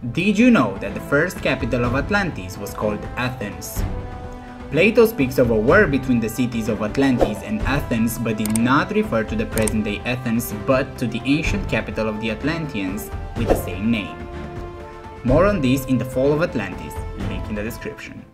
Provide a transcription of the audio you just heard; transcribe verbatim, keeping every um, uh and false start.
Did you know that the first capital of Atlantis was called Athens? Plato speaks of a war between the cities of Atlantis and Athens, but did not refer to the present-day Athens but to the ancient capital of the Atlanteans with the same name. More on this in The Fall of Atlantis, link in the description.